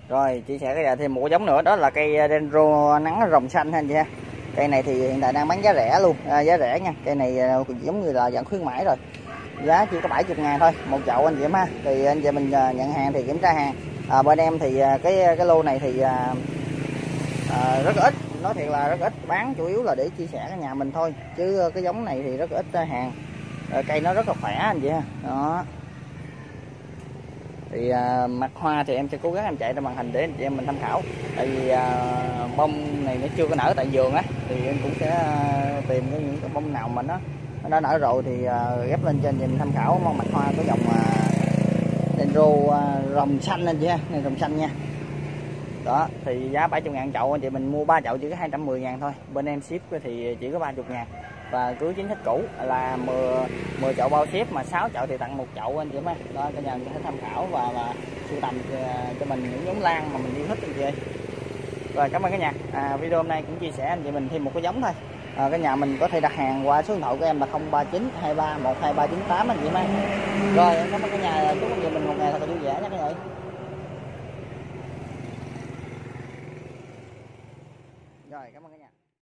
Rồi chia sẻ cái giờ thêm một cái giống nữa, đó là cây dendro nắng rồng xanh ha anh chị ha. Cây này thì hiện tại đang bán giá rẻ luôn, giá rẻ nha. Cây này giống như là dạng khuyến mãi rồi, giá chỉ có 70.000 thôi một chậu anh chị em ha. Thì anh chị mình nhận hàng thì kiểm tra hàng. Bên em thì cái lô này thì rất ít, nói thiệt là rất ít, bán chủ yếu là để chia sẻ cái nhà mình thôi, chứ cái giống này thì rất ít hàng. Cây nó rất là khỏe anh chị ha. Đó thì mặt hoa thì em sẽ cố gắng em chạy ra màn hình để anh chị em mình tham khảo. Tại vì bông này nó chưa có nở tại vườn á, thì em cũng sẽ tìm những cái bông nào mà nó đã nở rồi thì ghép lên trên mình tham khảo. Mong mặt hoa có dòng dendro rồng xanh anh chị ha, này rồng xanh nha. Đó thì giá 70.000 chậu, anh chị mình mua 3 chậu chỉ có 210.000 thôi. Bên em ship thì chỉ có 30.000. Và cứ chính sách cũ là 10 chậu bao ship, mà 6 chậu thì tặng 1 chậu anh chị em. Đó cả nhà mình có thể tham khảo và sưu tầm cho mình những giống lan mà mình yêu thích anh chị ơi. Rồi cảm ơn cả nhà. Video hôm nay cũng chia sẻ anh chị mình thêm một cái giống thôi. Cả nhà mình có thể đặt hàng qua số điện thoại của em là 039 23 12398 anh chị em. Rồi em cảm ơn cả nhà, chúc anh chị mình một ngày thật là vui vẻ nha cả nhà. Rồi cảm ơn cả nhà.